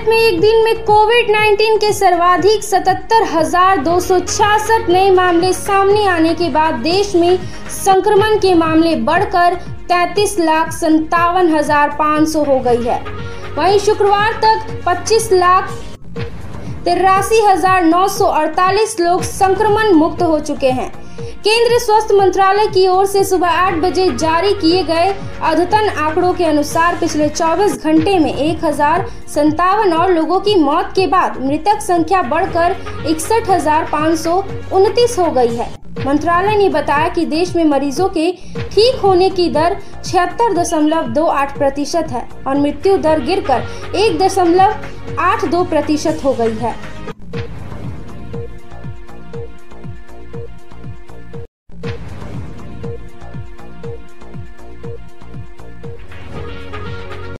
भारत में एक दिन में कोविड-19 के सर्वाधिक 77,266 नए मामले सामने आने के बाद देश में संक्रमण के मामले बढ़कर 33,57,500 हो गई है। वहीं शुक्रवार तक 25,83,948 लोग संक्रमण मुक्त हो चुके हैं। केंद्रीय स्वास्थ्य मंत्रालय की ओर से सुबह 8 बजे जारी किए गए अद्यतन आंकड़ों के अनुसार पिछले 24 घंटे में 1,057 और लोगों की मौत के बाद मृतक संख्या बढ़कर 61,529 हो गई है। मंत्रालय ने बताया कि देश में मरीजों के ठीक होने की दर 76.28% है और मृत्यु दर गिरकर 1.82% हो गई है।